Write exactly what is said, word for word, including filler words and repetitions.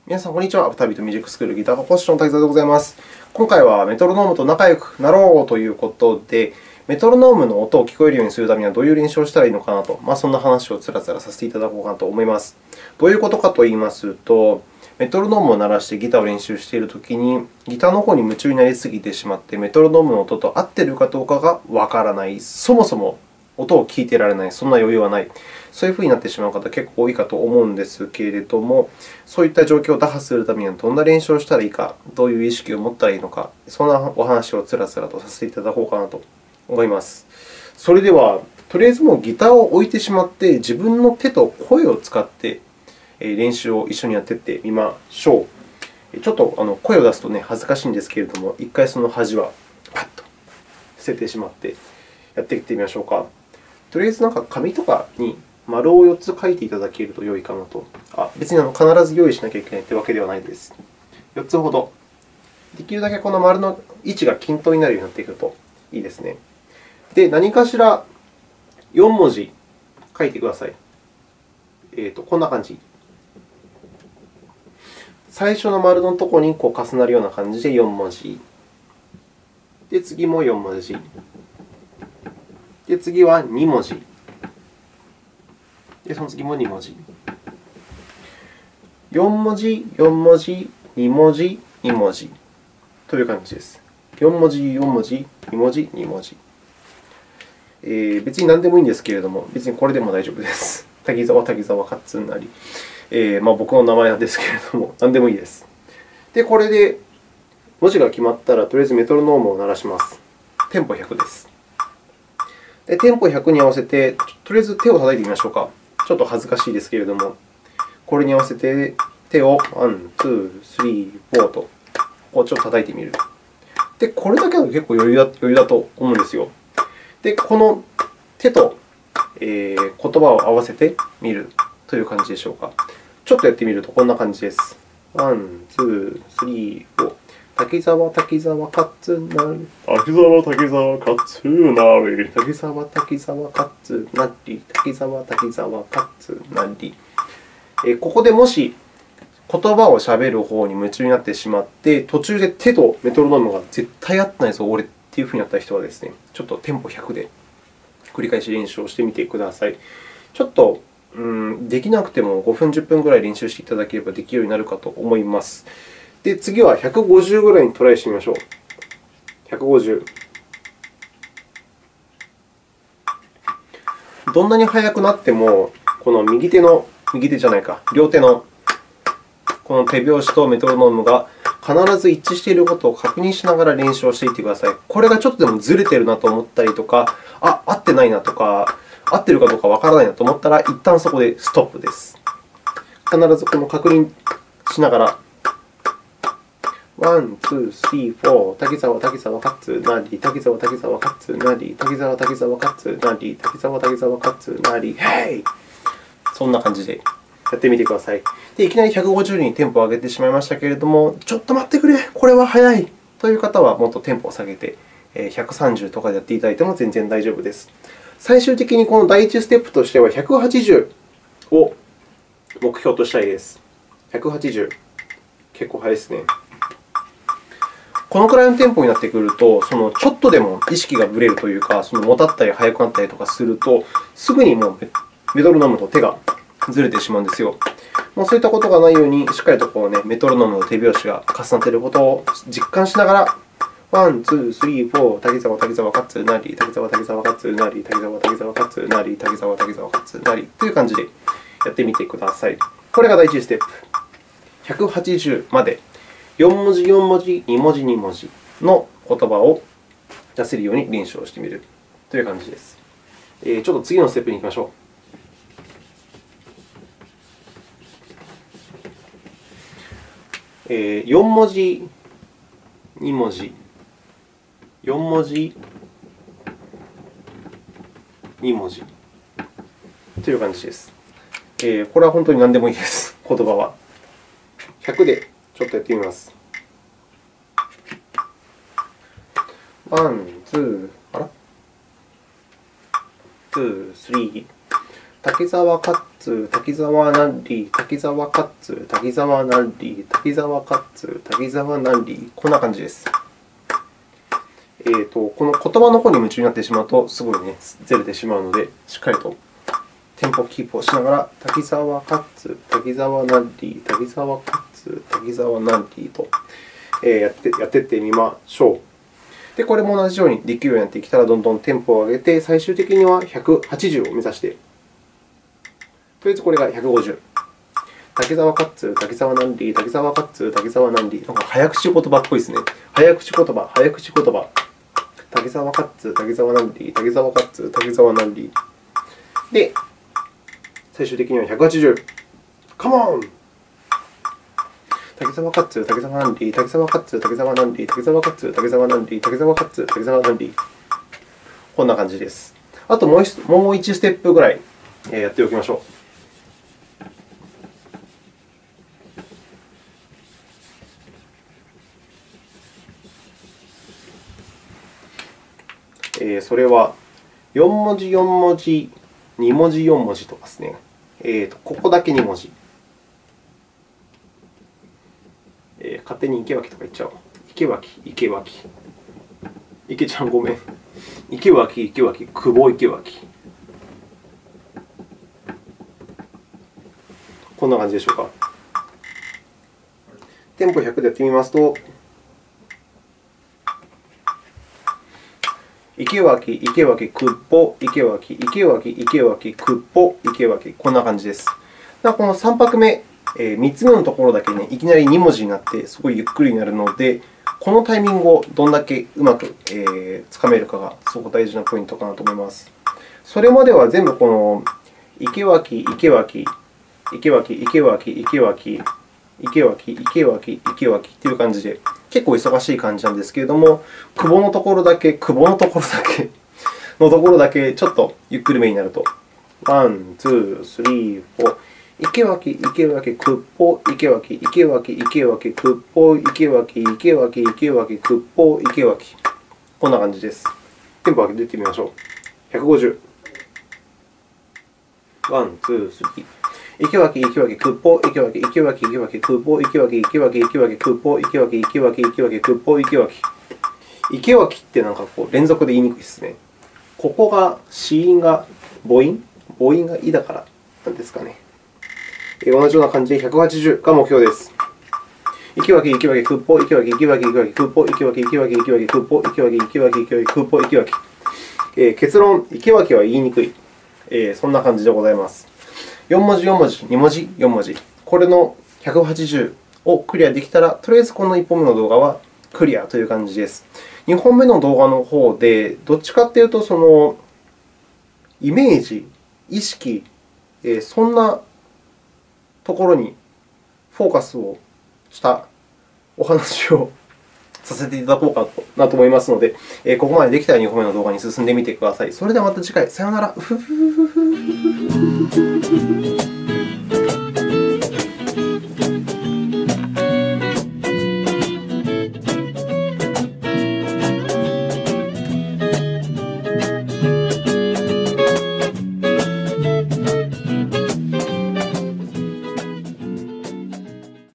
皆さん、こんにちは。アフタービートミュージックスクールギター科講師の滝沢でございます。今回はメトロノームと仲良くなろうということで、メトロノームの音を聞こえるようにするためにはどういう練習をしたらいいのかなと、まあ、そんな話をつらつらさせていただこうかなと思います。どういうことかと言いますと、メトロノームを鳴らしてギターを練習しているときに、ギターの方に夢中になりすぎてしまって、メトロノームの音と合っているかどうかがわからない、そもそも音を聞いていられない、そんな余裕はない。そういうふうになってしまう方、結構多いかと思うんですけれども、そういった状況を打破するためにはどんな練習をしたらいいか、どういう意識を持ったらいいのか、そんなお話をつらつらとさせていただこうかなと思います。それでは、とりあえずもうギターを置いてしまって、自分の手と声を使って練習を一緒にやっていってみましょう。ちょっとあの声を出すと、ね、恥ずかしいんですけれども、一回その恥はパッと捨ててしまってやっていってみましょうか。とりあえずなんか紙とかに丸をよっつ書いていただけると良いかなと。あ、別に必ず用意しなきゃいけないというわけではないです。よっつほど。できるだけこの丸の位置が均等になるようになっていくといいですね。で、何かしらよん文字書いてください。えーと、こんな感じ。最初の丸のところにこう重なるような感じでよん文字。で、次もよん文字。で、次はに文字。で、その次もに文字。よん文字、よん文字、に文字、に文字という感じです。よん文字、よん文字、に文字、に文字。えー、別に何でもいいんですけれども、別にこれでも大丈夫です。滝沢、滝沢、カッツンなり、えーまあ、僕の名前なんですけれども、何でもいいです。で、これで文字が決まったら、とりあえずメトロノームを鳴らします。テンポひゃくです。で、テンポひゃくに合わせて、とりあえず手を叩いてみましょうか。ちょっと恥ずかしいですけれども、これに合わせて手をワン、ツー、スリー、フォーとこうちょっと叩いてみる。で、これだけだと結構余裕だ余裕だと思うんですよ。で、この手と、えー、言葉を合わせてみるという感じでしょうか。ちょっとやってみるとこんな感じです。ワン、ツー、スリー、フォー。滝沢、滝沢、カッツンなり。滝沢、滝沢、カッツンなり。滝沢、滝沢、カッツンなり。滝沢、滝沢、カッツンなり。ここでもし言葉をしゃべる方に夢中になってしまって、途中で手とメトロノームが絶対合ってないぞ、俺っていうふうになった人はですね、ちょっとテンポひゃくで繰り返し練習をしてみてください。ちょっとうん、できなくてもごふん、じゅっぷんぐらい練習していただければできるようになるかと思います。で、次はひゃくごじゅうぐらいにトライしてみましょう。ひゃくごじゅう。どんなに速くなっても、この右手の、右手じゃないか、両手のこの手拍子とメトロノームが必ず一致していることを確認しながら練習をしていってください。これがちょっとでもずれているなと思ったりとか、あ、合ってないなとか、合っているかどうかわからないなと思ったら、一旦そこでストップです。必ずこの確認しながら、ワン、ツー、スリー、フォー、滝沢、滝沢、カッツなり、滝沢、滝沢、カッツなり、滝沢、滝沢、カッツなり、滝沢、滝沢、カッツなり、ヘイ！そんな感じでやってみてください。で、いきなりひゃくごじゅうにテンポを上げてしまいましたけれども、ちょっと待ってくれ、これは速いという方は、もっとテンポを下げて、ひゃくさんじゅうとかでやっていただいても全然大丈夫です。最終的にこの第一ステップとしてはひゃくはちじゅうを目標としたいです。ひゃくはちじゅう、結構速いですね。このくらいのテンポになってくると、そのちょっとでも意識がぶれるというか、そのもたったり速くなったりとかすると、すぐにもうメトロノームと手がずれてしまうんですよ。もうそういったことがないように、しっかりとこう、ね、メトロノームの手拍子が重なっていることを実感しながら、ワン、ツー、スリー、フォー、滝沢、滝沢、カッツなり、滝沢、滝沢、カッツなり、滝沢、滝沢、カッツなり、滝沢、滝沢、カッツなりという感じでやってみてください。これが第一ステップ。ひゃくはちじゅうまでよん文字、よん文字、に文字、に文字の言葉を出せるように練習をしてみるという感じです。ちょっと次のステップに行きましょう。よん文字、に文字、よん文字、に文字という感じです。これは本当に何でもいいです、言葉は。ひゃくでちょっとやってみます。ワン、ツー、あらツー、スリー。滝沢カッツ、滝沢ナンリー、滝沢カッツ、滝沢ナンリー、滝沢カッツ、滝沢ナンリー、こんな感じです。えーと、この言葉の方に夢中になってしまうと、すごいね、ずれてしまうので、しっかりとテンポキープをしながら、滝沢カッツ、滝沢ナンリー、滝沢カッツ、滝沢ナンリーとやってやっていってみましょう。で、これも同じようにできるようになってきたら、どんどんテンポを上げて、最終的にはひゃくはちじゅうを目指して、とりあえずこれがひゃくごじゅう。滝沢カッツ、滝沢ナンリー、滝沢カッツ、滝沢ナンリー。なんか早口言葉っぽいですね。早口言葉、早口言葉。滝沢カッツ、滝沢ナンリー、滝沢カッツ、滝沢ナンリー。で、最終的にはひゃくはちじゅう。カモン！滝沢カッツ、滝沢ナンリー、滝沢カッツ、滝沢ナンリー、滝沢カッツ、滝沢ナンリー、滝沢カッツ、滝沢ナンリー。こんな感じです。あともういちステップぐらいやっておきましょう。それはよん文字よん文字、に文字よん文字とかですね。えーと、ここだけに文字。えー、勝手に池脇とか言っちゃおう。池脇、池脇。池ちゃんごめん。池脇、池脇、久保池脇。こんな感じでしょうか。テンポひゃくでやってみますと、池脇、池脇、くっぽ、池脇、池脇、池脇、くっぽ、池脇、こんな感じです。このさん拍目、みっつめのところだけ、ね、いきなりに文字になって、すごいゆっくりになるので、このタイミングをどんだけうまくつかめるかがすごく大事なポイントかなと思います。それまでは全部この池脇、池脇、池脇、池脇、池脇、池脇、池脇、池脇という感じで、結構忙しい感じなんですけれども、久保のところだけ、久保のところだけのところだけ、ちょっとゆっくりめになると。ワン、ツー、スリー、フォー。池脇、池脇、くっぽ、池脇、池脇、池脇、くっぽ、池脇、池脇、池脇、くっぽ、池脇。こんな感じです。テンポ上げていってみましょう。ひゃくごじゅう。ワン、ツー、スリー。池脇、池脇、くっぽ、池脇、池脇、池脇、くっぽ、池脇、池脇、池脇、くっぽ、池脇、池脇、池脇、くっぽ、池脇。池脇ってなんかこう連続で言いにくいですね。ここが子音が母音母音がいだからなんですかね。同じような感じでひゃくはちじゅうが目標です。池脇、池脇、くっぽ、池脇、池脇、池脇、くっぽ、池脇、池脇、池脇、くっぽ、池脇、池脇、池脇、くっぽ、池脇。結論、池脇は言いにくい。そんな感じでございます。よん文字、よん文字、に文字、よん文字。これのひゃくはちじゅうをクリアできたら、とりあえずこのいっぽんめの動画はクリアという感じです。にほんめの動画の方で、どっちかというと、そのイメージ、意識、そんなところにフォーカスをしたお話をさせていただこうかなと思いますので、ここまでできたらにほんめの動画に進んでみてください。それではまた次回、さようなら。